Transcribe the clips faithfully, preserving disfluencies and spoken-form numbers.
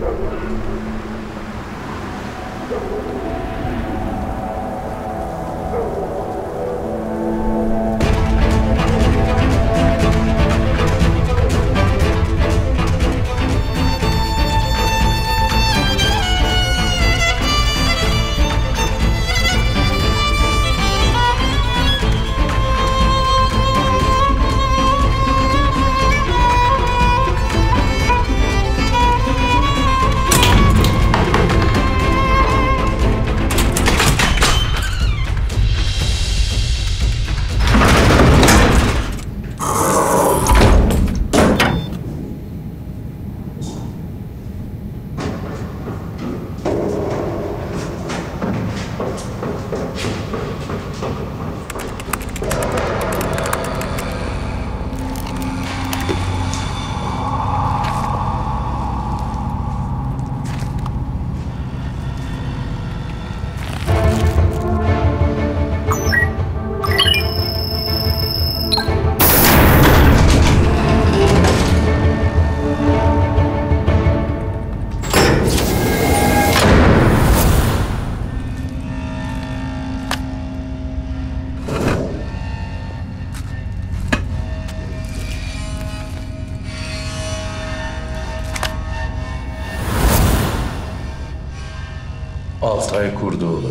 Altay Kurdoğlu.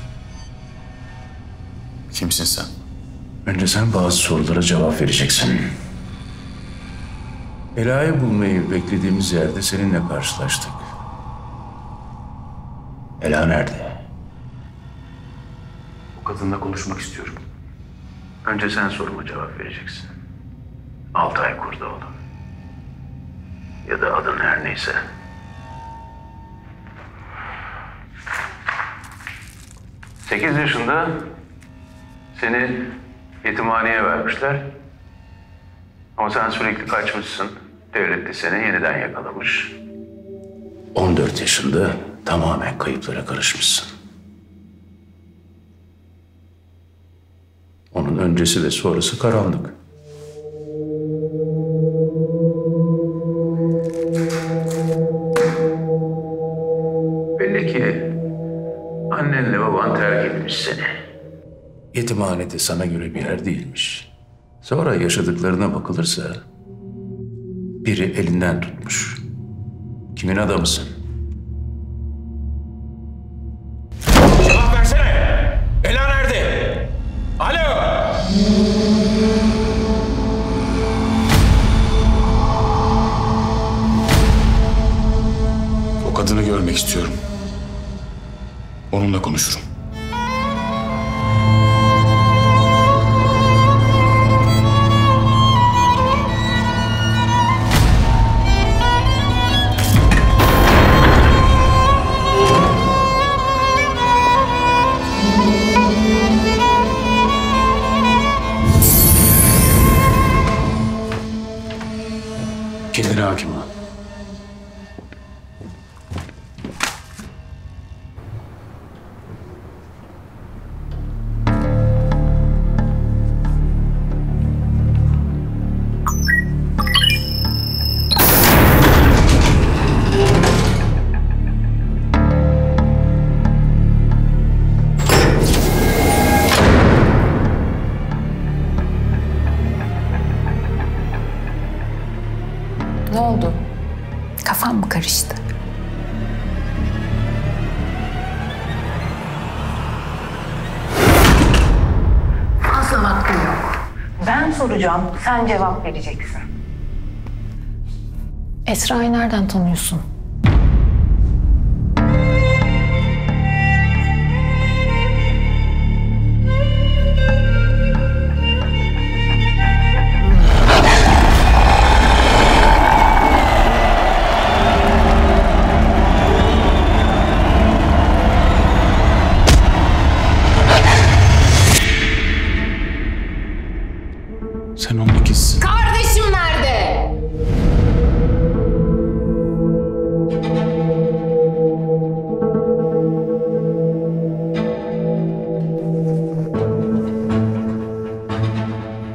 Kimsin sen? Önce sen bazı sorulara cevap vereceksin. Ela'yı bulmayı beklediğimiz yerde seninle karşılaştık. Ela nerede? O kadınla konuşmak istiyorum. Önce sen soruma cevap vereceksin. Altay Kurdoğlu. Ya da adın her neyse. Sekiz yaşında seni yetimhaneye vermişler. Ama sen sürekli kaçmışsın. Devlet de seni yeniden yakalamış. On dört yaşında tamamen kayıplara karışmışsın. Onun öncesi ve sonrası karanlık. Belli ki annenle baban terk etmiş seni. Yetimhanede sana göre bir yer değilmiş. Sonra yaşadıklarına bakılırsa biri elinden tutmuş. Kimin adamısın? Cevap versene! Ela nerede? Alo! O kadını görmek istiyorum. Onunla konuşurum. Kendine hakim ol. Ne oldu? Kafan mı karıştı? Fazla vaktim yok. Ben soracağım, sen cevap vereceksin. Esra'yı nereden tanıyorsun? Sen onun ikizisin. Kardeşim nerede?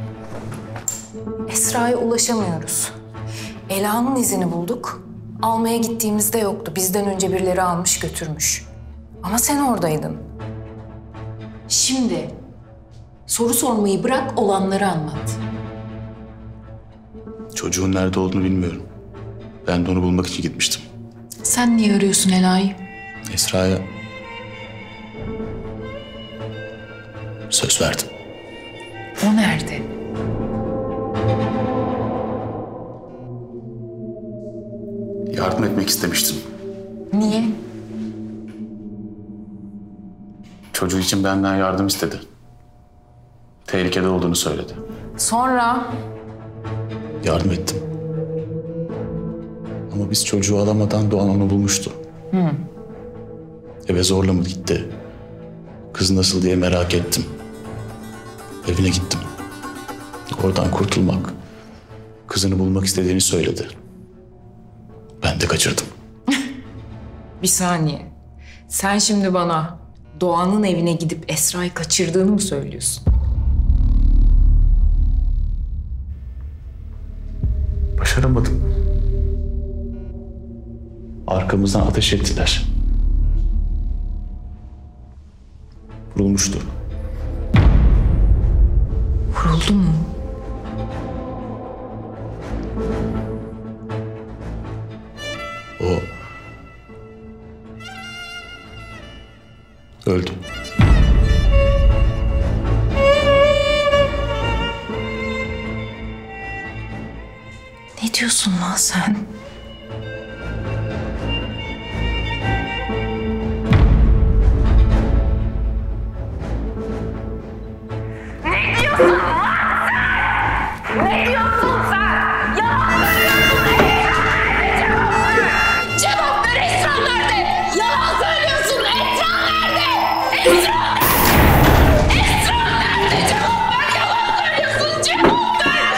Esra'ya ulaşamıyoruz. Ela'nın izini bulduk. Almaya almaya gittiğimizde yoktu. Bizden önce birileri almış götürmüş. Ama sen oradaydın. Şimdi soru sormayı bırak, olanları anlat. Çocuğun nerede olduğunu bilmiyorum. Ben de onu bulmak için gitmiştim. Sen niye arıyorsun Ela'yı? Esra'ya söz verdim. O nerede? Yardım etmek istemiştim. Niye? Çocuğu için benden yardım istedi. Tehlikede olduğunu söyledi. Sonra? Yardım ettim. Ama biz çocuğu alamadan Doğan onu bulmuştu. Hı. Eve zorla mı gitti? Kız nasıl diye merak ettim. Evine gittim. Oradan kurtulmak, kızını bulmak istediğini söyledi. Ben de kaçırdım. Bir saniye. Sen şimdi bana Doğan'ın evine gidip Esra'yı kaçırdığını mı söylüyorsun? Başaramadım. Arkamızdan ateş ettiler. Vurulmuştu. Vuruldu mu? O öldü. Ne diyorsun lan sen? Ne diyorsun lan sen? Ne diyorsun sen? Yalan söylüyorsun. Cevap ver, Esra nerede? Yalan söylüyorsun, Esra nerede? Esra! Esra nerede? Cevap ver, yalan söylüyorsun, cevap ver!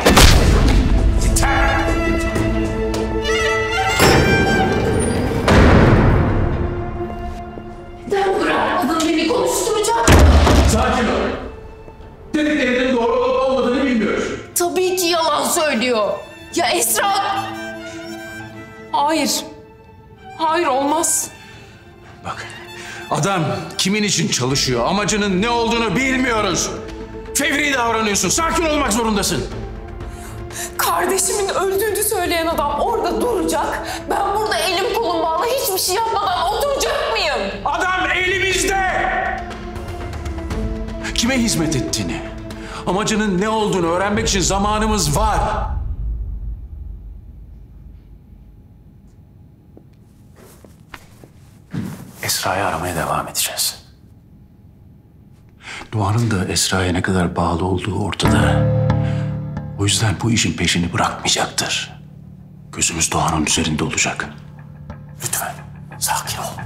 Neden bırakmadın beni, konuşturacak? Sakin ol. Dediklerinin doğru olup olmadığını bilmiyoruz. Tabii ki yalan söylüyor. Ya Esra... Hayır. Hayır, olmaz. Bak, adam kimin için çalışıyor, amacının ne olduğunu bilmiyoruz. Fevri davranıyorsun, sakin olmak zorundasın. Kardeşimin öldüğünü söyleyen adam orada duracak. Ben burada elim kolum bağlı hiçbir şey yapmadan oturacak mıyım? Adam elimizde! Kime hizmet ettiğini, amacının ne olduğunu öğrenmek için zamanımız var. Esra'yı aramaya devam edeceğiz. Doğan'ın da Esra'ya ne kadar bağlı olduğu ortada. O yüzden bu işin peşini bırakmayacaktır. Gözümüz Doğan'ın üzerinde olacak. Lütfen sakin ol.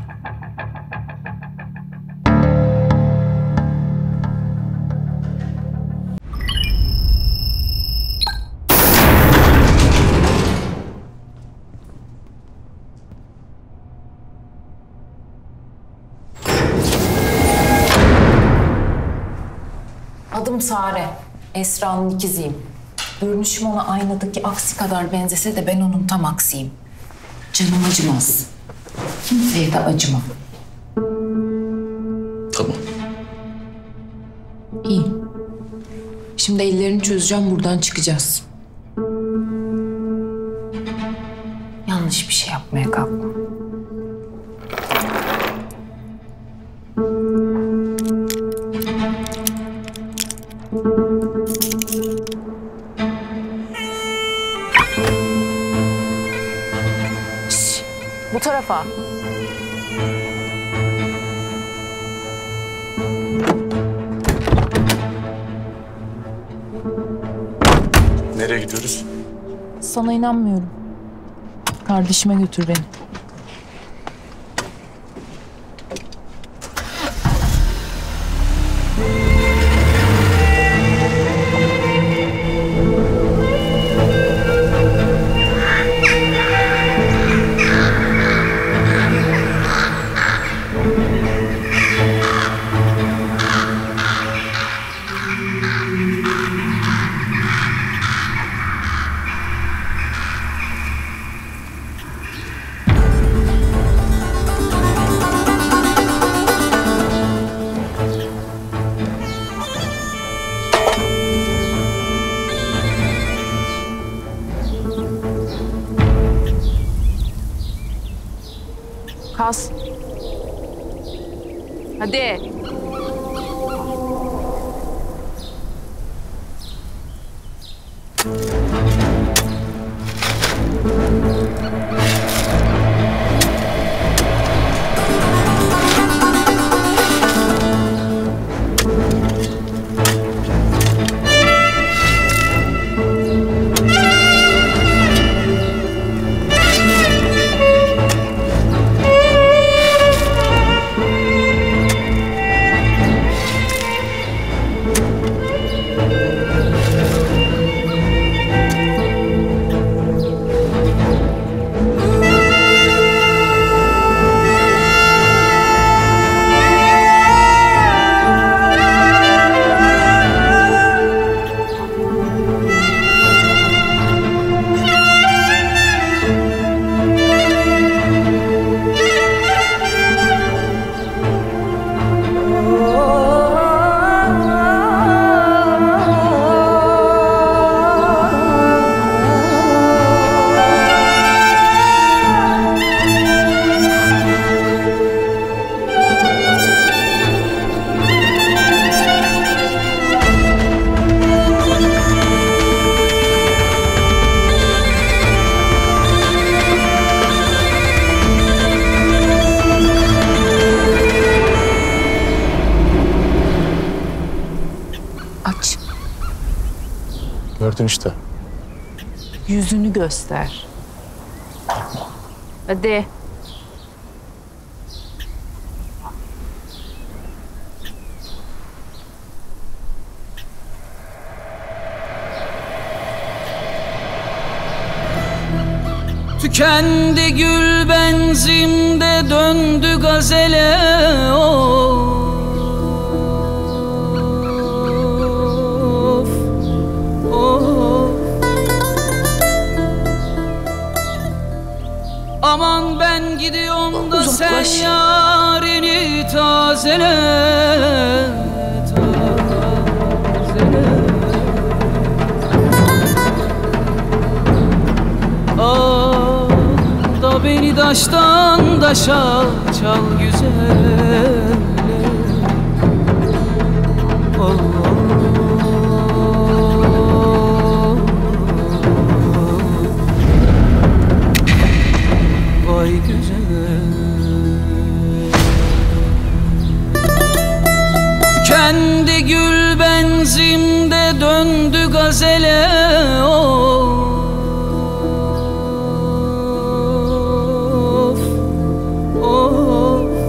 Adım Sare. Esra'nın ikiziyim. Görünüşüm ona aynadaki aksi kadar benzese de ben onun tam aksiyim. Canım acımaz. Kimseye de acımam. Tamam. İyi. Şimdi ellerini çözeceğim, buradan çıkacağız. Yanlış bir şey yapmaya kalkma. Şş, bu tarafa. Nereye gidiyoruz? Sana inanmıyorum. Kardeşime götür beni. Kas. Hadi. Aç. Gördün işte. Yüzünü göster. Hadi. Tükendi gül benzimde döndü gazele of of. Aman ben gidiyorum da Uzaklaş. sen yarini tazele tazele. Al da beni daştan daşa çal güzel. Allah. Vay güzel. Kendi gül benzimde döndü gazele of of.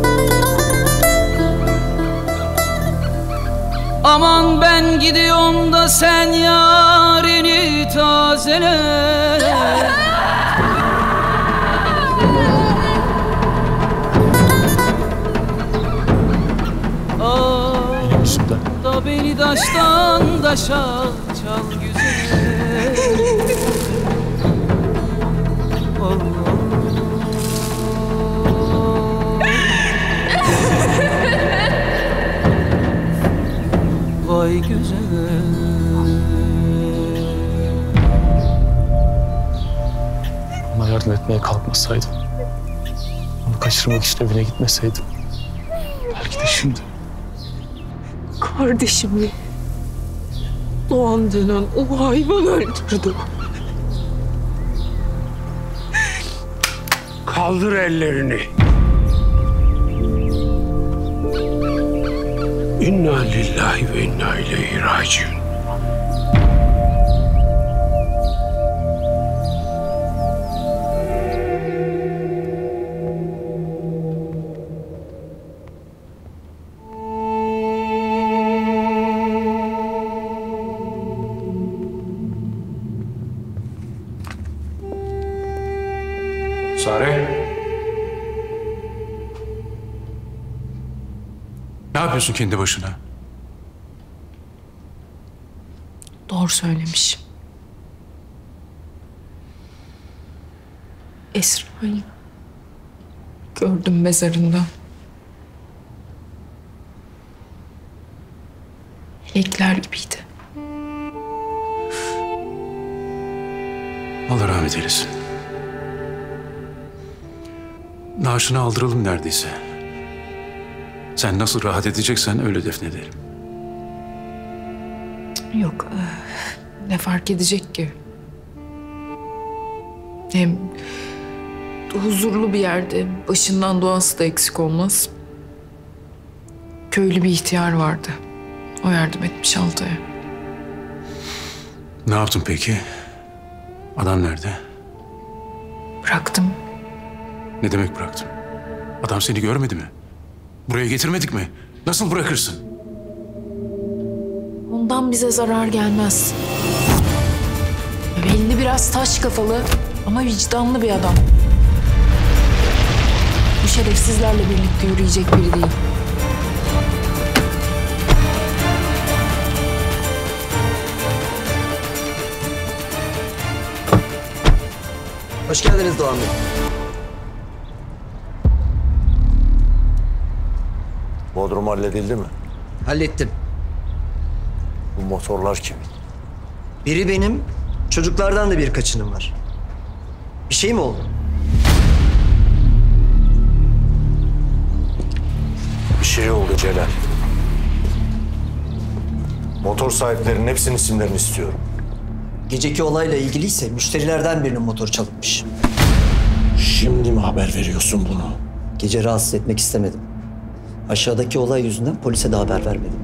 Aman ben gidiyorum da sen yarini tazele. Benim yüzümden. Da beni daştan daşa çal güzel. Allah. Vay güzel. Ona yardım etmeye kalkmasaydım, onu kaçırmak için evine gitmeseydim, belki de şimdi. Kardeşimi Doğan denen o hayvan öldürdü. Kaldır ellerini. İnna lillahi ve inna ileyhi raciun. Sare. Ne yapıyorsun kendi başına? Doğru söylemiş. Esra'yı gördüm mezarında. Melekler gibiydi. Allah rahmet eylesin. naaşını aldıralım neredeyse. Sen nasıl rahat edeceksen öyle defnedelim. Yok. eh, Ne fark edecek ki? Hem huzurlu bir yerde başından duası da eksik olmaz. Köylü bir ihtiyar vardı. O yardım etmiş Altay'a. Ne yaptın peki? Adam nerede? Bıraktım. Ne demek bıraktın? Adam seni görmedi mi? Buraya getirmedik mi? Nasıl bırakırsın? Ondan bize zarar gelmez. Belli biraz taş kafalı ama vicdanlı bir adam. Bu şerefsizlerle birlikte yürüyecek biri değil. Hoş geldiniz Doğan Bey. Bodrum halledildi mi? Hallettim. Bu motorlar kimin? Biri benim, çocuklardan da birkaçının var. Bir şey mi oldu? Bir şey oldu Celal. Motor sahiplerinin hepsinin isimlerini istiyorum. Geceki olayla ilgiliyse müşterilerden birinin motoru çalınmış. Şimdi mi haber veriyorsun bunu? Gece rahatsız etmek istemedim. Aşağıdaki olay yüzünden polise de haber vermedim.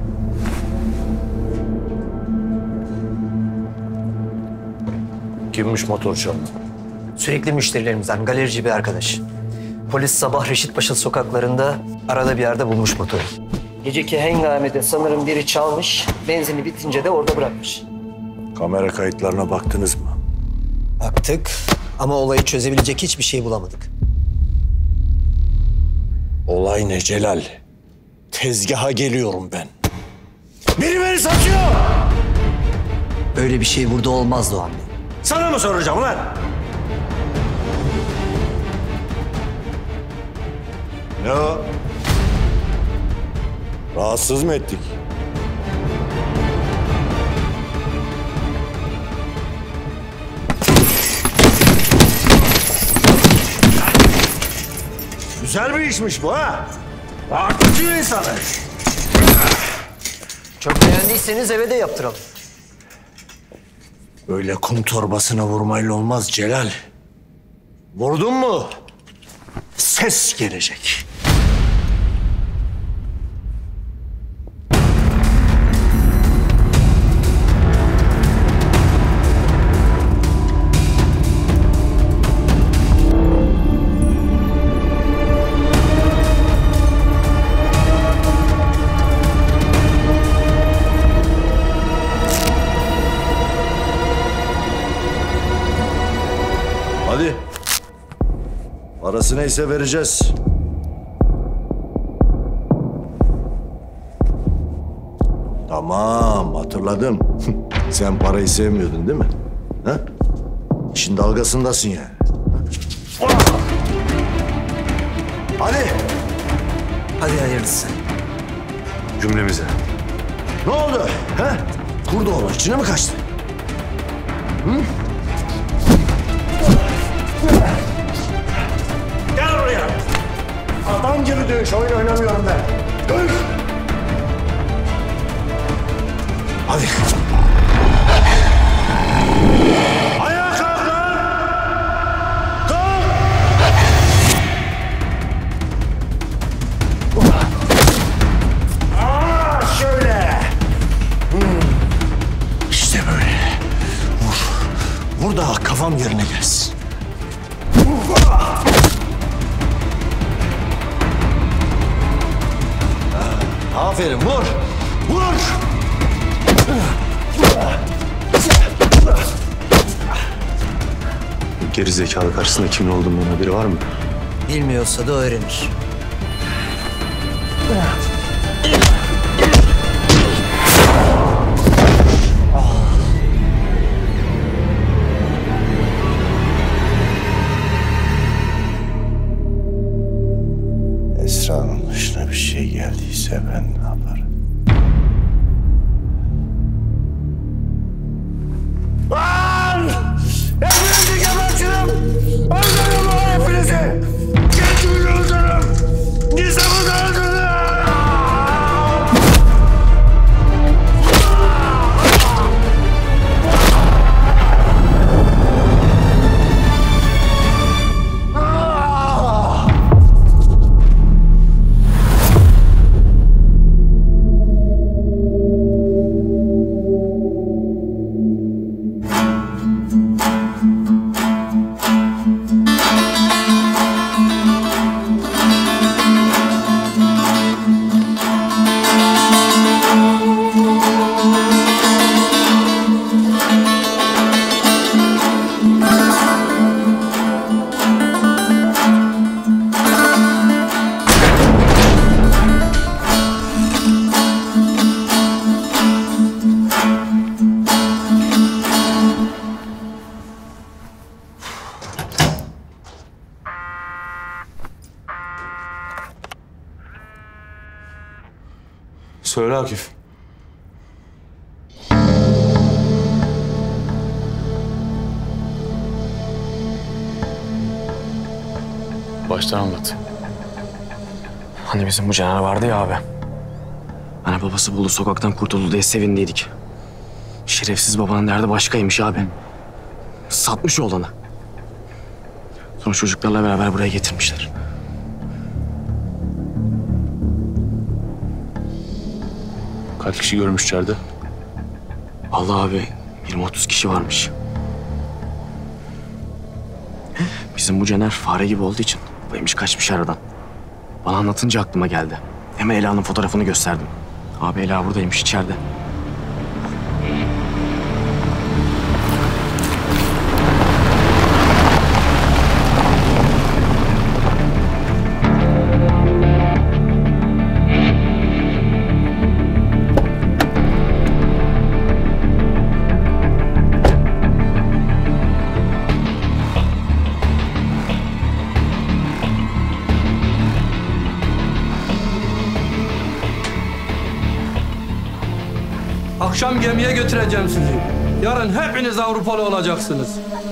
Kimmiş motor çalan? Sürekli müşterilerimizden, galerici bir arkadaş. Polis sabah Reşitpaşa sokaklarında arada bir yerde bulmuş motoru. Geceki hengamede sanırım biri çalmış, benzini bitince de orada bırakmış. Kamera kayıtlarına baktınız mı? Baktık ama olayı çözebilecek hiçbir şey bulamadık. Olay ne Celal? Tezgaha geliyorum ben. Biri beni satıyor! Öyle bir şey burada olmaz Doğan Bey. Sana mı soracağım lan? Ne o? Rahatsız mı ettik? Güzel bir işmiş bu ha. Rahatlatıyor insanı. Çok beğendiyseniz eve de yaptıralım. Böyle kum torbasına vurmayla olmaz Celal. Vurdun mu ses gelecek. Hadi. Parası neyse vereceğiz. Tamam, hatırladım. Sen parayı sevmiyordun değil mi? Ha? İşin dalgasındasın yani. Hadi. Hadi hayırlısı. Cümlemize. Ne oldu? Ha? Kurdoğlu içine mi kaçtı? Hı? Gel oraya. Adam gibi dövüş, oyun oynamıyorum ben. Dövüş. Hadi. Ayağa kalk lan. Kalk. Aa, şöyle. Hmm. İşte böyle. Vur. Vur da kafam yerine gelsin. Aferin, vur! Vur! Geri zekalı karşısında kimin olduğundan haberi var mı? Bilmiyorsa da öğrenir. Esra'nın başına bir şey geldiyse ben ne yaparım? Lan! Hepinizi gebertirim! Öldürün lan hepinizi! Getirin! Söyle Akif. Baştan anlat. Hani bizim bu Caner vardı ya abi. Hani babası buldu, sokaktan kurtuldu diye sevindiydik. Şerefsiz babanın derdi başkaymış abi. Satmış oğlanı. Sonra çocuklarla beraber buraya getirmişler. Kaç kişi görmüş içeride? Vallahi abi yirmi otuz kişi varmış. Bizim bu Caner fare gibi olduğu için baymış kaçmış aradan. Bana anlatınca aklıma geldi. Hemen Ela'nın fotoğrafını gösterdim. Abi Ela buradaymış içeride. Akşam gemiye götüreceğim sizi. Yarın hepiniz Avrupalı olacaksınız.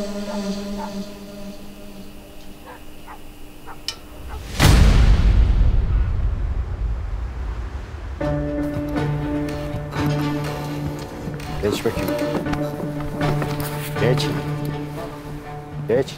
Geç bakayım. Geç. Geç.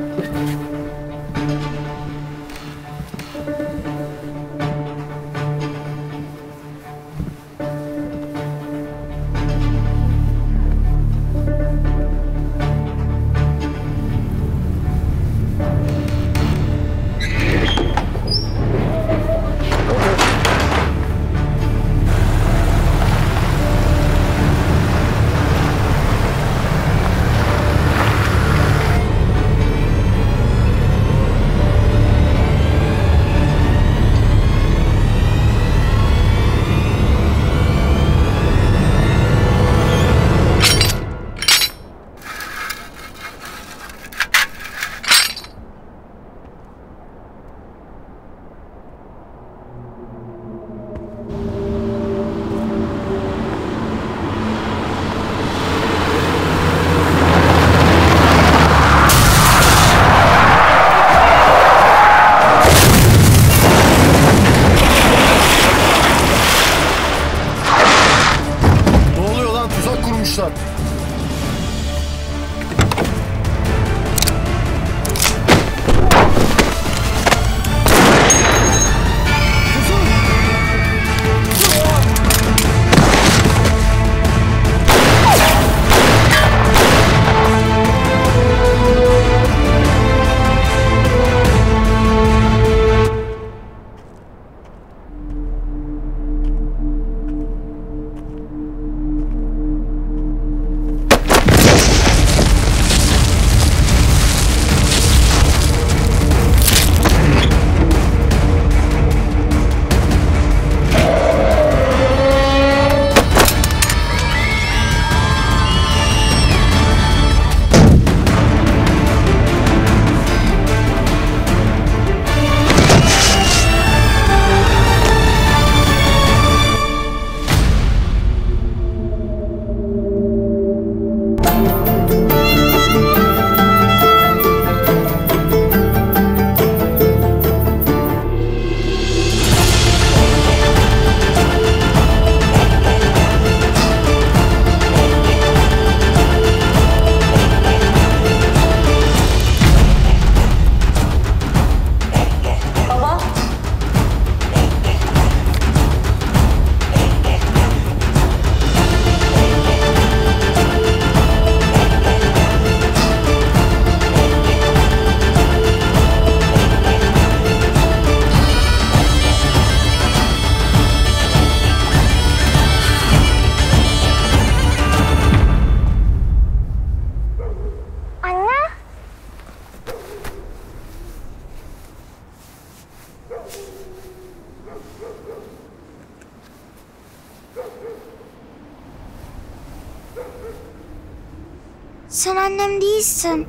Sen annem değilsin.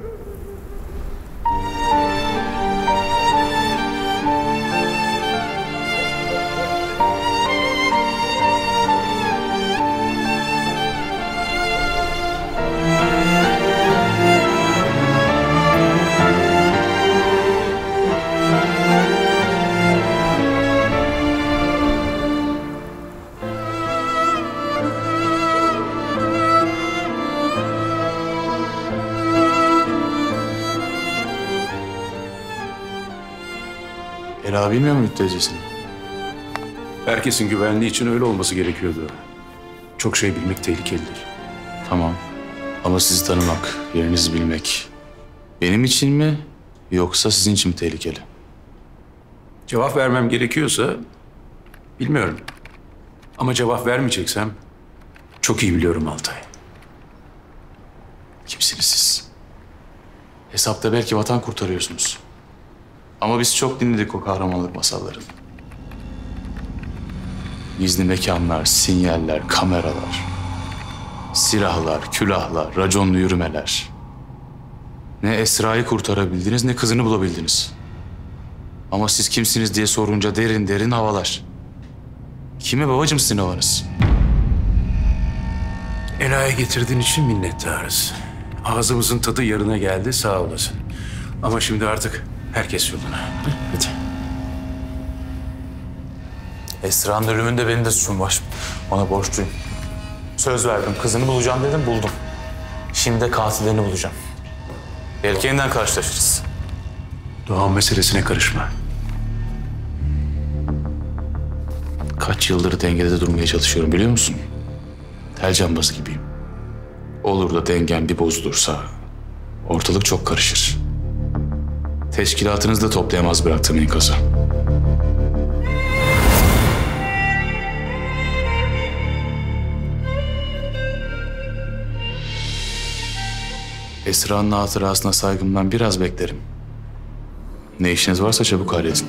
Ela bilmiyor mu teyzesini? Herkesin güvenliği için öyle olması gerekiyordu. Çok şey bilmek tehlikelidir. Tamam. Ama sizi tanımak, yerinizi bilmek benim için mi yoksa sizin için mi tehlikeli? Cevap vermem gerekiyorsa bilmiyorum. Ama cevap vermeyeceksem çok iyi biliyorum Altay. Kimsiniz siz? Hesapta belki vatan kurtarıyorsunuz. Ama biz çok dinledik o kahramanlık masallarını. Gizli mekanlar, sinyaller, kameralar, silahlar, külahlar, raconlu yürümeler. Ne Esra'yı kurtarabildiniz ne kızını bulabildiniz. Ama siz kimsiniz diye sorunca derin derin havalar. Kime babacığım sizin havanız? Ela'ya getirdiğin için minnettarız. Ağzımızın tadı yerine geldi, sağ olasın. Ama şimdi artık herkes yoluna. Hadi. Esra'nın ölümünde benim de suçum var. Ona borçluyum. Söz verdim, kızını bulacağım dedim, buldum. Şimdi de katillerini bulacağım. Belki yeniden karşılaşırız. Doğan meselesine karışma. Kaç yıldır dengede durmaya çalışıyorum biliyor musun? Tel cambazı gibiyim. Olur da dengem bir bozulursa ortalık çok karışır. Teşkilatınız da toplayamaz bıraktığım enkazı. Esra'nın hatırasına saygımdan biraz beklerim. Ne işiniz varsa çabuk halledin.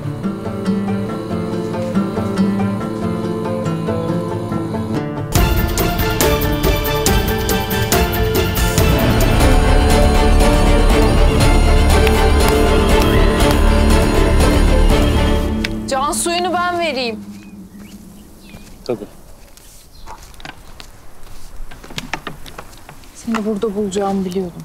Can suyunu ben vereyim. Tabii. Seni burada bulacağımı biliyordum.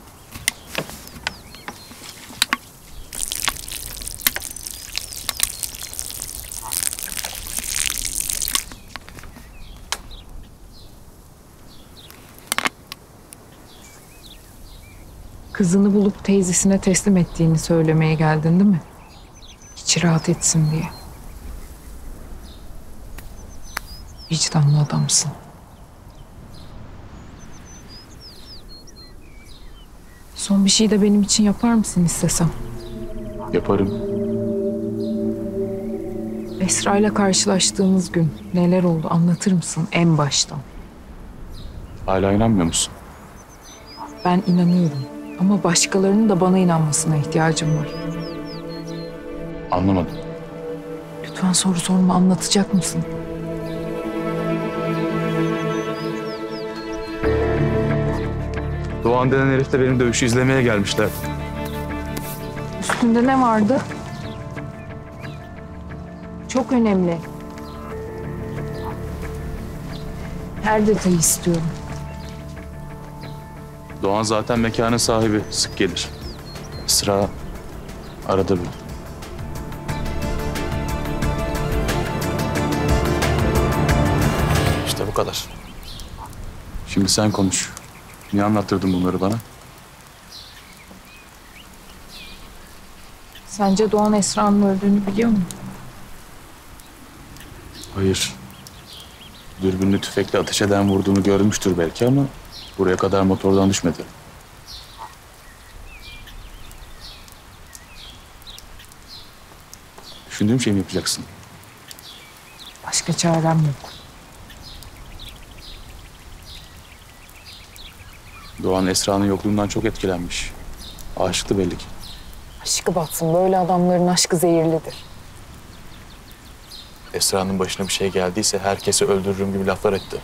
Kızını bulup teyzesine teslim ettiğini söylemeye geldin değil mi? İçi rahat etsin diye. Vicdanlı adamsın. Son bir şey de benim için yapar mısın istesem? Yaparım. Esra ile karşılaştığımız gün neler oldu anlatır mısın en baştan? Hala inanmıyor musun? Ben inanıyorum ama başkalarının da bana inanmasına ihtiyacım var. Anlamadım. Lütfen soru sorma, anlatacak mısın? Doğan denen herif de benim dövüşü izlemeye gelmişler. Üstünde ne vardı? Çok önemli. Her detayı istiyorum. Doğan zaten mekanın sahibi. Sık gelir. Esra arada bir. İşte bu kadar. Şimdi sen konuş. Niye anlattırdın bunları bana? Sence Doğan Esra'nın öldüğünü biliyor mu? Hayır. Dürbünlü tüfekle ateş eden vurduğunu görmüştür belki ama buraya kadar motordan düşmedi. Düşündüğüm şeyi mi yapacaksın? Başka çarem yok. Doğan Esra'nın yokluğundan çok etkilenmiş. Aşıktı belli ki. Aşkı batsın. Böyle adamların aşkı zehirlidir. Esra'nın başına bir şey geldiyse herkesi öldürürüm gibi laflar etti.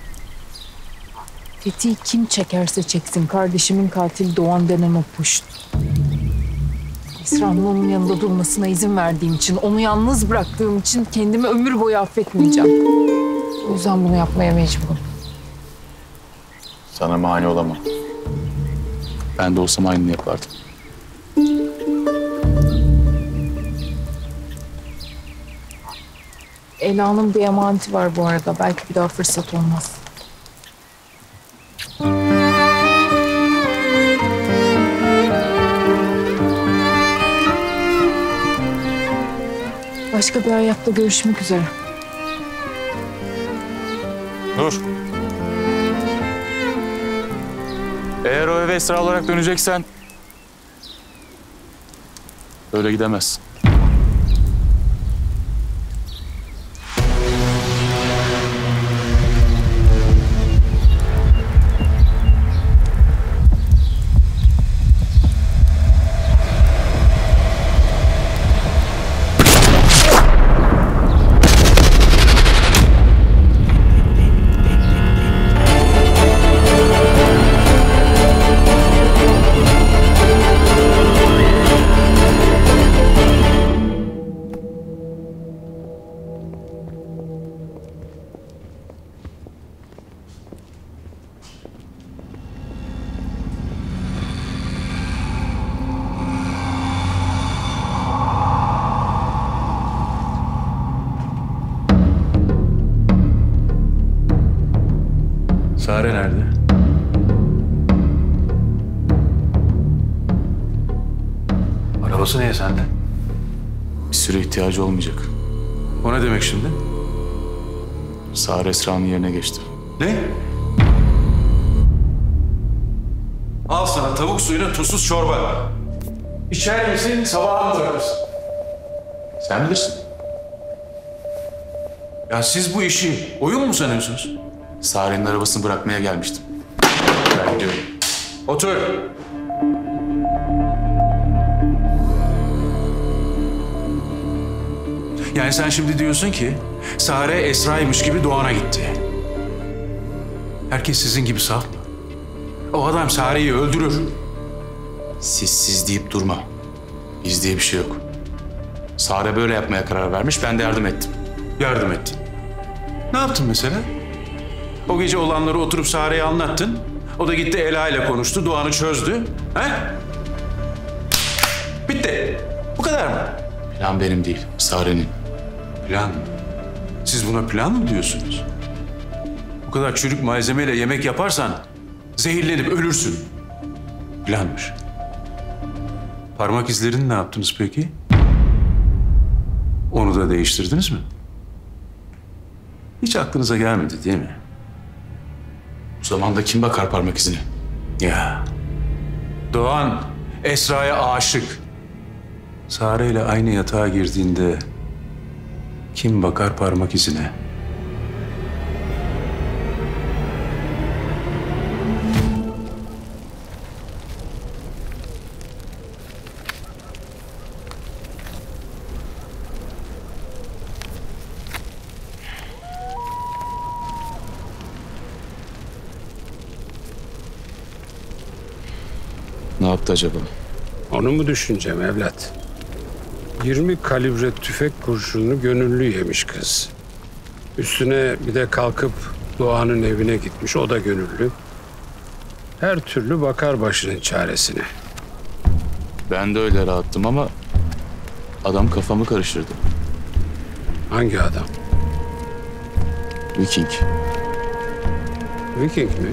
Tetiği kim çekerse çeksin. Kardeşimin katili Doğan denen o puşt. Esra'nın onun yanında durmasına izin verdiğim için, onu yalnız bıraktığım için kendimi ömür boyu affetmeyeceğim. O yüzden bunu yapmaya mecburum. Sana mani olamam. Ben de olsam aynını yapardım. Ela'nın bir emaneti var bu arada. Belki bir daha fırsat olmaz. Başka bir hayatta görüşmek üzere. Dur. Eğer o eve Esra olarak döneceksen öyle gidemezsin. Sare nerede? Arabası niye sende? Bir süre ihtiyacı olmayacak. O ne demek şimdi? Sare Esra'nın yerine geçti. Ne? Al sana tavuk suyuna tuzsuz çorba. İçer misin, sabaha mı bırakırsın? Sen bilirsin. Ya siz bu işi oyun mu sanıyorsunuz? Sare'nin arabasını bırakmaya gelmiştim. Ben gidiyorum. Otur. Yani sen şimdi diyorsun ki Sare Esra'ymış gibi Doğan'a gitti. Herkes sizin gibi saf mı? O adam Sare'yi öldürür. Siz siz deyip durma. Biz diye bir şey yok. Sare böyle yapmaya karar vermiş, ben de yardım ettim. Yardım ettin. Ne yaptın mesela? O gece olanları oturup Sare'ye anlattın. O da gitti Ela ile konuştu, Doğan'ı çözdü. He? Bitti. Bu kadar mı? Plan benim değil, Sare'nin. Plan mı? Siz buna plan mı diyorsunuz? Bu kadar çürük malzemeyle yemek yaparsan zehirlenip ölürsün. Planmış. Parmak izlerini ne yaptınız peki? Onu da değiştirdiniz mi? Hiç aklınıza gelmedi değil mi? O zaman da kim bakar parmak izine? Ya. Doğan Esra'ya aşık. Sare ile aynı yatağa girdiğinde kim bakar parmak izine? Ne yaptı acaba? Onu mu düşüneceğim evlat? yirmi kalibre tüfek kurşununu gönüllü yemiş kız. Üstüne bir de kalkıp Doğan'ın evine gitmiş, o da gönüllü. Her türlü bakar başının çaresine. Ben de öyle rahattım ama adam kafamı karıştırdı. Hangi adam? Viking. Viking mi?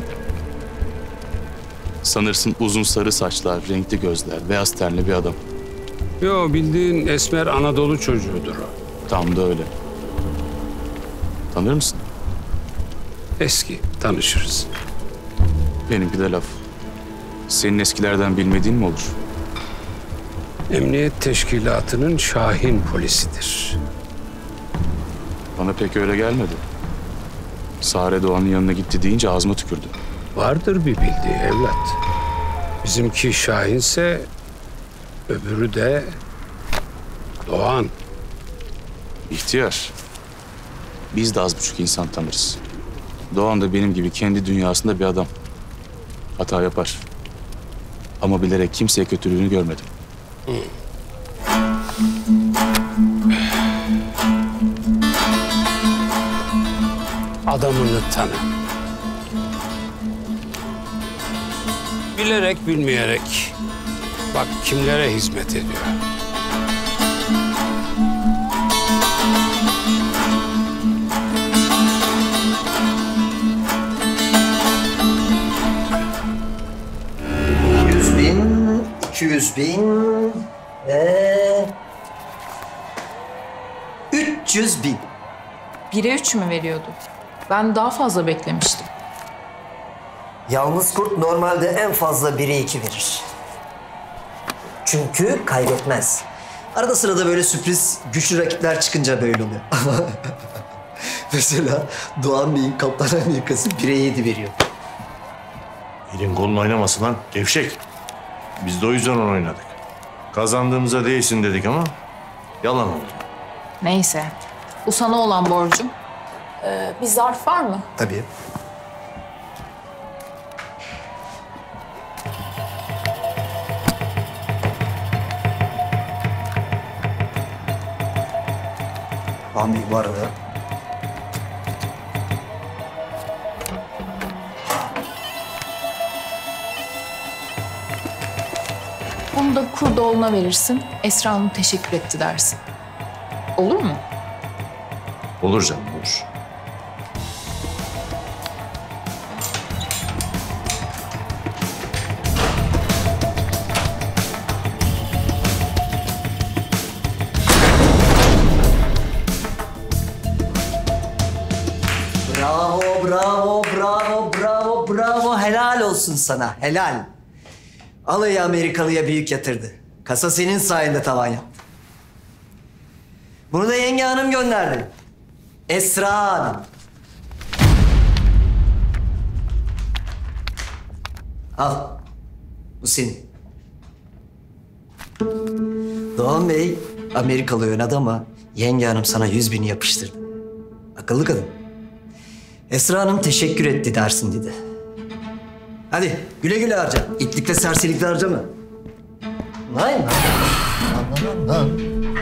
Sanırsın uzun sarı saçlar, renkli gözler, beyaz tenli bir adam. Yo, bildiğin esmer Anadolu çocuğudur o. Tam da öyle. Tanır mısın? Eski, tanışırız. Benimki de laf. Senin eskilerden bilmediğin mi olur? Emniyet teşkilatının Şahin polisidir. Bana pek öyle gelmedi. Sare Doğan'ın yanına gitti deyince ağzıma tükürdü. Vardır bir bildiği evlat. Bizimki Şahinse öbürü de Doğan. İhtiyar. Biz de az buçuk insan tanırız. Doğan da benim gibi kendi dünyasında bir adam. Hata yapar. Ama bilerek kimseye kötülüğünü görmedim. Hı. Adamını tanı. Bilerek bilmeyerek bak kimlere hizmet ediyor. Yüz bin, iki yüz bin ve üç yüz bin. Bire üç mü veriyordu? Ben daha fazla beklemiştim. Yalnız kurt normalde en fazla bire iki verir. Çünkü kaybetmez. Arada sırada böyle sürpriz güçlü rakipler çıkınca böyle oluyor. Mesela Doğan Bey'in Kaptan Amerika'sı bire yedi veriyor. Elin kolun oynamasın lan gevşek. Biz de o yüzden onu oynadık. Kazandığımıza değilsin dedik ama yalan oldu. Neyse. Bu sana olan borcum. Ee, bir zarf var mı? Tabii. Doğan Bey bu arada Onu da Kurdoğlu'na verirsin. Esra Hanım teşekkür etti dersin. Olur mu? Olur canım olur. bravo, bravo, bravo, bravo, bravo. Helal olsun sana, helal. Alayı Amerikalı'ya büyük yatırdı. Kasa senin sayende tavan yaptı. Bunu da yenge hanım gönderdi. Esra Hanım. Al. Bu senin. Doğan Bey Amerikalı oynadı ama yenge hanım sana yüz bini yapıştırdı. Akıllı kadın. Esra Hanım teşekkür etti dersin dedi. Hadi güle güle harca. İtlikle serserilikle harcama. Vay lan. Lan lan lan.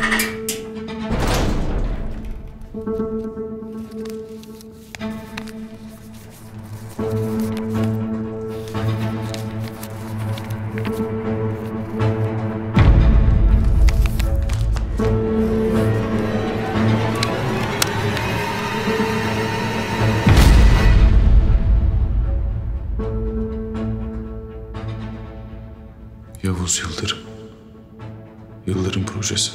Yavuz Yıldırım. Yıldırım Projesi.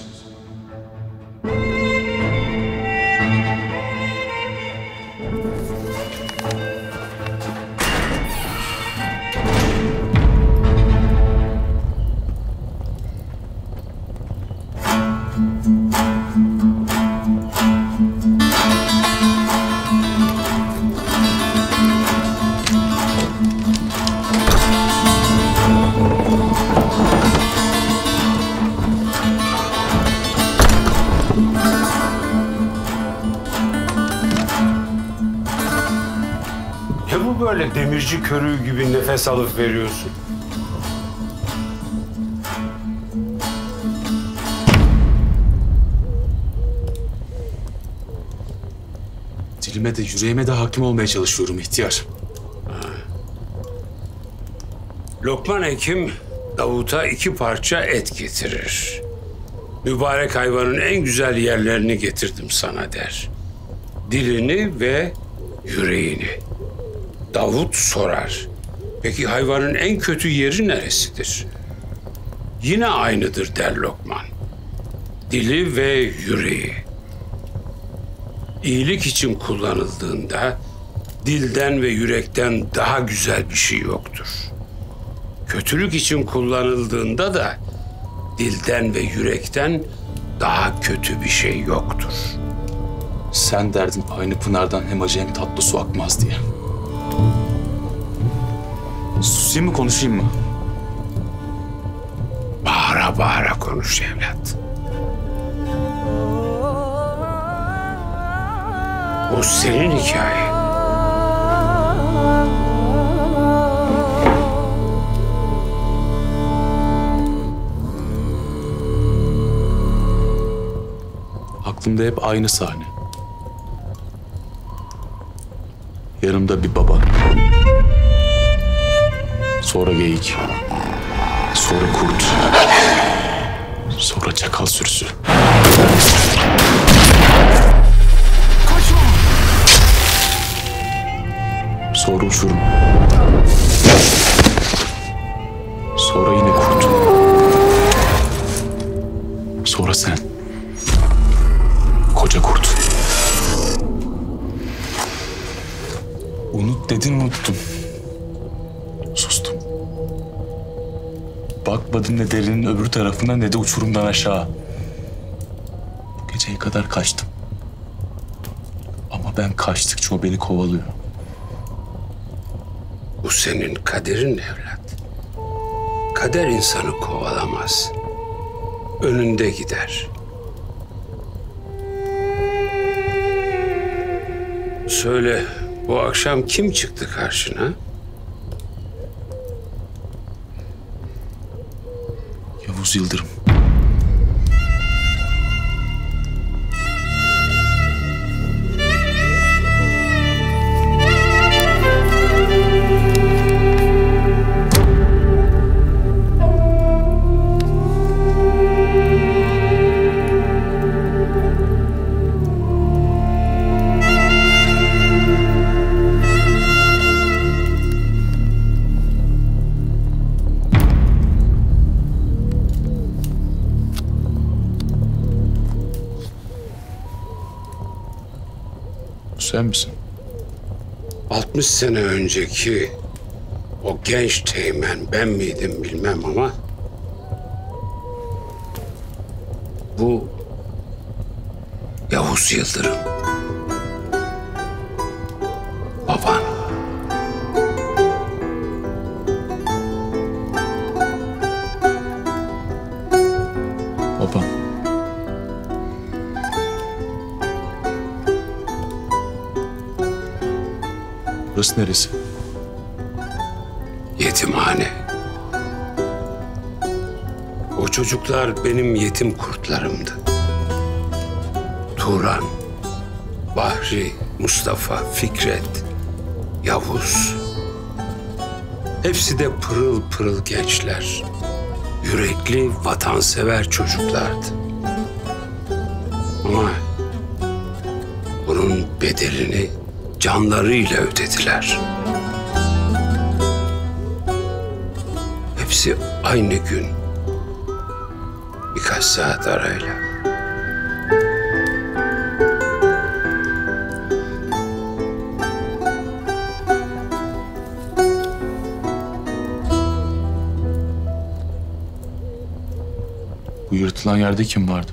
Ne bu böyle demirci körüğü gibi nefes alıp veriyorsun? Dilime de yüreğime de hakim olmaya çalışıyorum ihtiyar. Lokman Hekim Davut'a iki parça et getirir. Mübarek hayvanın en güzel yerlerini getirdim sana der. Dilini ve yüreğini. Davut sorar. Peki hayvanın en kötü yeri neresidir? Yine aynıdır der Lokman. Dili ve yüreği. İyilik için kullanıldığında dilden ve yürekten daha güzel bir şey yoktur. Kötülük için kullanıldığında da dilden ve yürekten daha kötü bir şey yoktur. Sen derdin aynı pınardan hem acı hem tatlı su akmaz diye. Susayım mı konuşayım mı? Bağıra bağıra konuş evlat. O senin hikayen. Aklımda hep aynı sahne. Yanımda bir baba. Sonra geyik. Sonra kurt. Sonra çakal sürüsü. Sonra uçurum. Sonra yine kurt. Sonra sen. koca kurt. Unut dedin, unuttum. Sustum. Bakmadım ne derinin öbür tarafından ne de uçurumdan aşağı. Bu geceye kadar kaçtım. Ama ben kaçtıkça o beni kovalıyor. Bu senin kaderin evlat. Kader insanı kovalamaz. Önünde gider. Söyle, bu akşam kim çıktı karşına? Yavuz Yıldırım. Sen misin? altmış sene önceki o genç teğmen ben miydim bilmem ama bu Yavuz Yıldırım. Baban. Babam. Burası neresi? Yetimhane. O çocuklar benim yetim kurtlarımdı. Turan, Bahri, Mustafa, Fikret, Yavuz. Hepsi de pırıl pırıl gençler. Yürekli, vatansever çocuklardı. Ama bunun bedelini canlarıyla ödediler. Hepsi aynı gün, birkaç saat arayla. Bu yırtılan yerde kim vardı?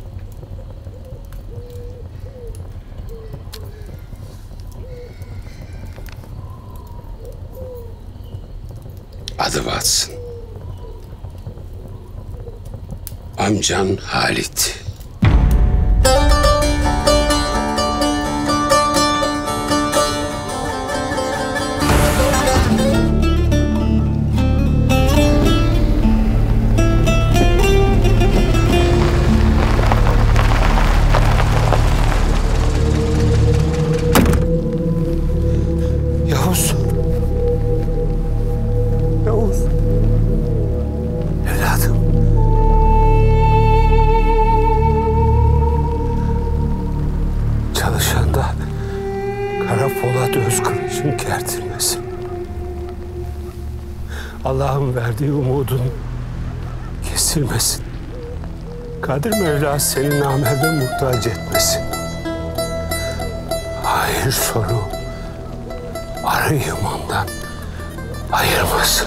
Adı Watson. Amcan Halit. Yavuz. Yavuz. Evladım. Çalışanda Kara Polat Özkılıç'ın kertilmesin. Allah'ın verdiği umudun kesilmesin. Kadir Mevla seni namerde muhtaç etmesin. Hayır sonu arı imandan ayırmasın.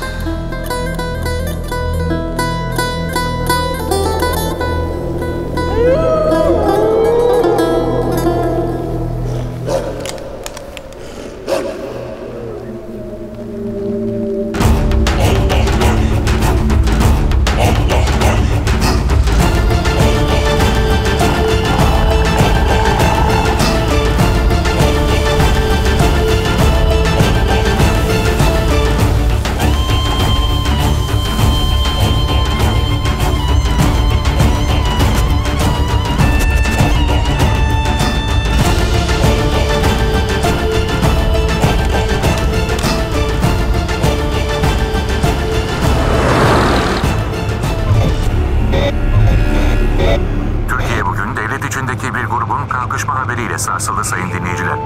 Türkiye bugün devlet içindeki bir grubun kalkışma haberiyle sarsıldı sayın dinleyiciler.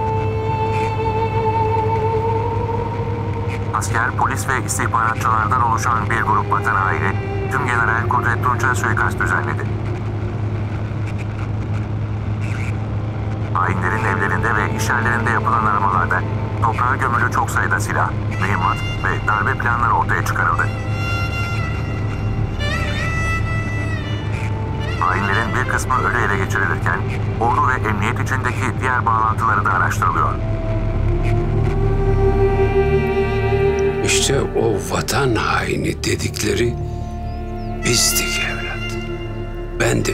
Asker, polis ve istihbaratçılardan oluşan bir grup vatan haini, Tümgeneral Kudret Tunç'a suikast düzenledi. ve iş yerlerinde yapılan aramalarda toprağa gömülü çok sayıda silah, mühimmat ve darbe planları ortaya çıkarıldı. Hainlerin bir kısmı ölü ele geçirilirken ordu ve emniyet içindeki diğer bağlantıları da araştırılıyor. İşte o vatan haini dedikleri bizdik evlat. Bendim.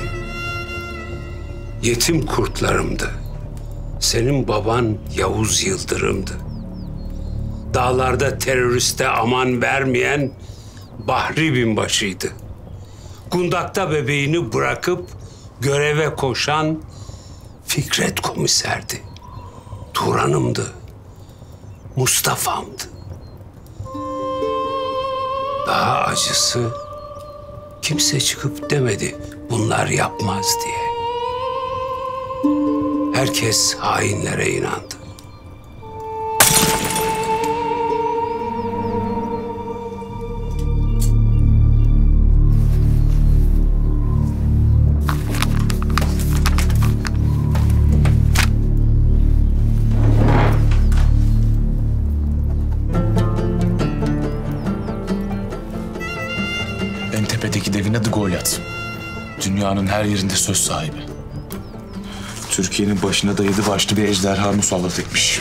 Yetim kurtlarımdı. Senin baban Yavuz Yıldırım'dı. Dağlarda teröriste aman vermeyen Bahri Binbaşı'ydı. Gundak'ta bebeğini bırakıp göreve koşan Fikret komiserdi. Turan'ımdı. Mustafa'mdı. Daha acısı kimse çıkıp demedi bunlar yapmaz diye. Herkes hainlere inandı. En tepedeki devin adı Goliat. Dünyanın her yerinde söz sahibi. Türkiye'nin başına da yedi başlı bir ejderha musallat etmiş.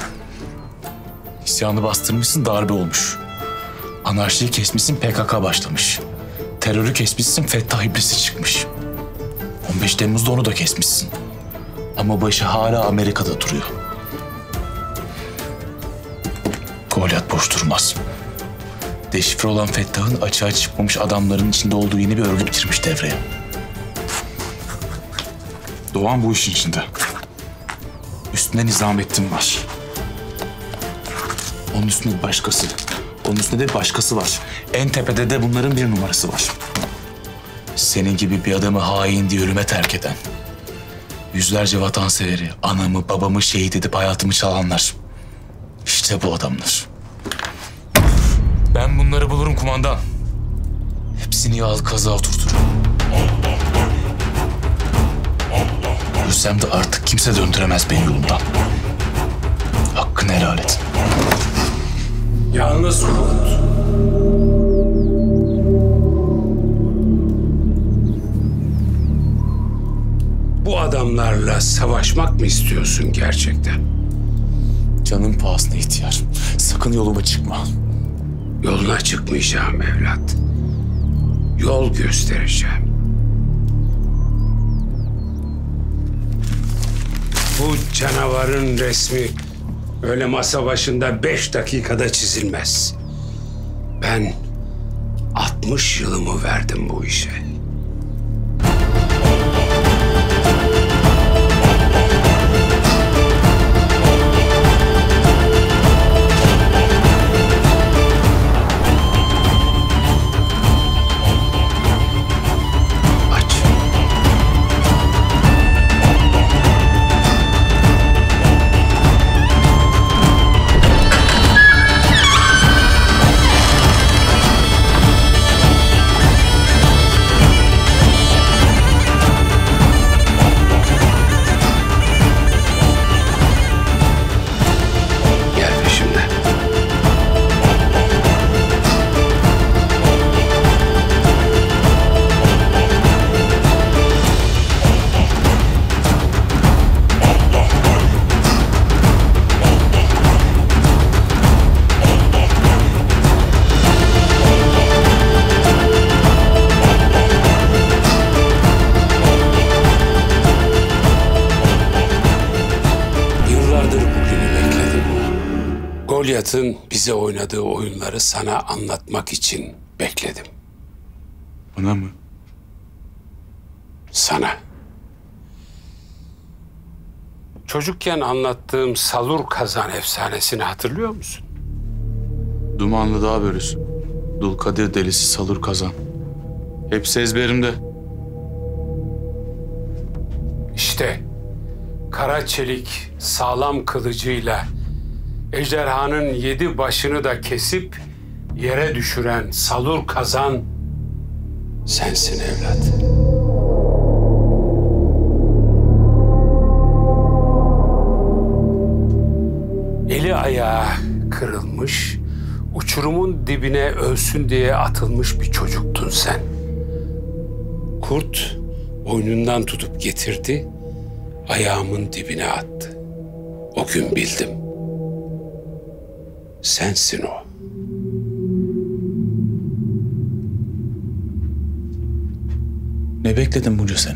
İsyanı bastırmışsın, darbe olmuş. Anarşiyi kesmişsin, P K K başlamış. Terörü kesmişsin, Fettah İblisi çıkmış. on beş Temmuz'da onu da kesmişsin. Ama başı hala Amerika'da duruyor. Goliat boş durmaz. Deşifre olan Fettah'ın açığa çıkmamış adamların içinde olduğu yeni bir örgüt girmiş devreye. Doğan bu işin içinde. Üstünde Nizamettin var. Onun üstünde bir başkası. Onun üstünde de başkası var. En tepede de bunların bir numarası var. Senin gibi bir adamı hain diye ölüme terk eden. Yüzlerce vatanseveri, anamı, babamı şehit edip hayatımı çalanlar. İşte bu adamlar. Ben bunları bulurum kumandan. Hepsini yağlı kaza oturturum. Ölsem de artık kimse döndüremez beni yolumdan. Hakkını helal et. Yalnız Kurt. Bu adamlarla savaşmak mı istiyorsun gerçekten? Canım pahasına ihtiyar. Sakın yoluma çıkma. Yoluna çıkmayacağım evlat. Yol göstereceğim. Bu canavarın resmi öyle masa başında beş dakikada çizilmez. Ben altmış yılımı verdim bu işe. Goliat'ın bize oynadığı oyunları sana anlatmak için bekledim. Bana mı? Sana. Çocukken anlattığım Salur Kazan efsanesini hatırlıyor musun? Dumanlı Dağ Börüsü. Dulkadir delisi Salur Kazan. Hepsi ezberimde. İşte kara çelik sağlam kılıcıyla ejderhanın yedi başını da kesip yere düşüren Salur Kazan sensin evlat. kırılmış, uçurumun dibine ölsün diye atılmış bir çocuktun sen. Kurt boynundan tutup getirdi, ayağımın dibine attı. O gün bildim. Sensin o. Ne bekledin bunca sene?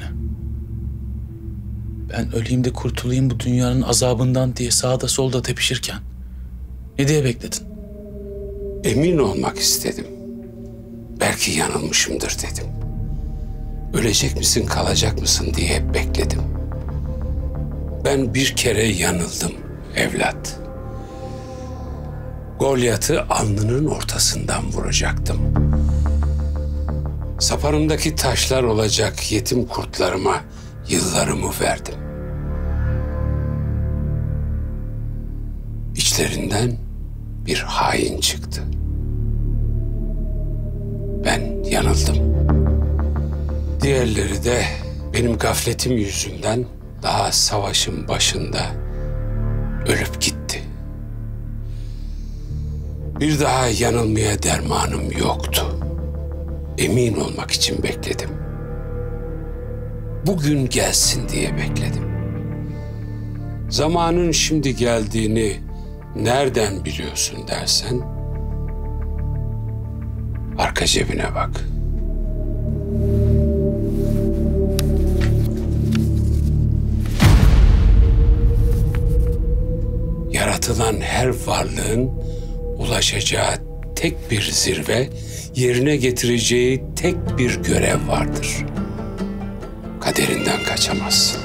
Ben öleyim de kurtulayım bu dünyanın azabından diye sağda solda tepişirken ne diye bekledin? Emin olmak istedim. Belki yanılmışımdır dedim. Ölecek misin, kalacak mısın diye hep bekledim. Ben bir kere yanıldım evlat. Golyat'ı alnının ortasından vuracaktım. Saparımdaki taşlar olacak yetim kurtlarıma yıllarımı verdim. İçlerinden bir hain çıktı. Ben yanıldım. Diğerleri de benim gafletim yüzünden daha savaşın başında ölüp gitti. Bir daha yanılmaya dermanım yoktu. Emin olmak için bekledim. Bugün gelsin diye bekledim. Zamanın şimdi geldiğini nereden biliyorsun dersen, arka cebine bak. Yaratılan her varlığın ulaşacağı tek bir zirve, yerine getireceği tek bir görev vardır. Kaderinden kaçamazsın.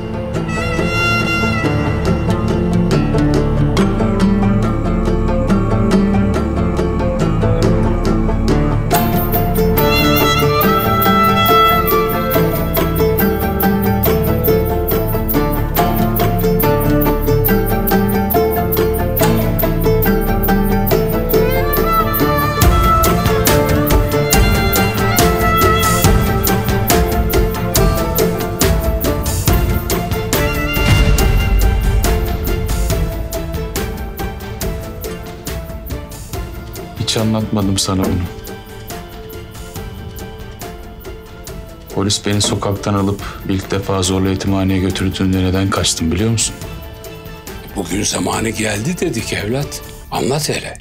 Hiç anlatmadım sana bunu. Polis beni sokaktan alıp ilk defa zorla yetimhaneye götürdüğünde neden kaçtım biliyor musun? Bugün zamanı geldi dedik evlat. Anlat hele.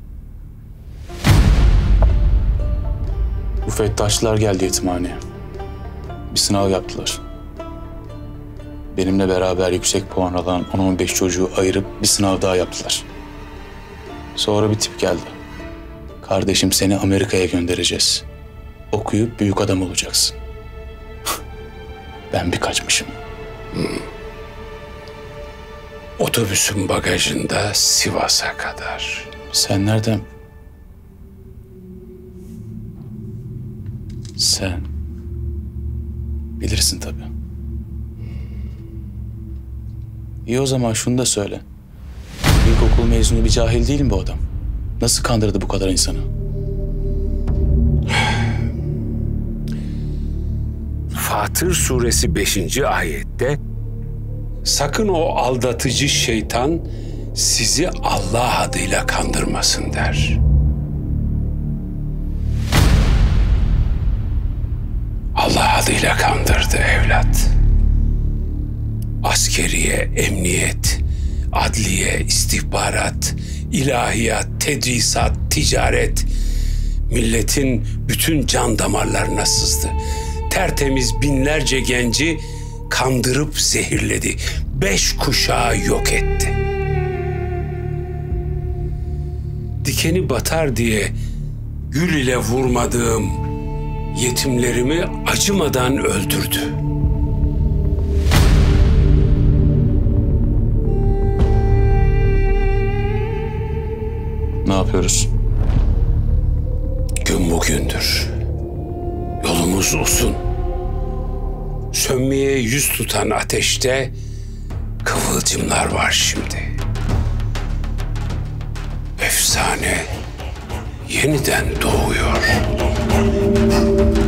Bu Fettaşlılar geldi yetimhaneye. Bir sınav yaptılar. Benimle beraber yüksek puan alan on on beş çocuğu ayırıp bir sınav daha yaptılar. Sonra bir tip geldi. Kardeşim seni Amerika'ya göndereceğiz. Okuyup büyük adam olacaksın. Ben bir kaçmışım. Hmm. Otobüsün bagajında Sivas'a kadar. Sen nereden? Sen bilirsin tabii. İyi o zaman şunu da söyle. İlkokul mezunu bir cahil değilim bu adam. Nasıl kandırdı bu kadar insanı? Fatır suresi beşinci ayette sakın o aldatıcı şeytan sizi Allah adıyla kandırmasın der. Allah adıyla kandırdı evlat. Askeriye, emniyet, adliye, istihbarat, ilahiyat, tedrisat, ticaret milletin bütün can damarlarına sızdı. Tertemiz binlerce genci kandırıp zehirledi. Beş kuşağı yok etti. Dikeni batar diye gül ile vurmadığım yetimlerimi acımadan öldürdü. Ne yapıyoruz? Gün bugündür. Yolumuz uzun. Sönmeye yüz tutan ateşte kıvılcımlar var şimdi. Efsane yeniden doğuyor.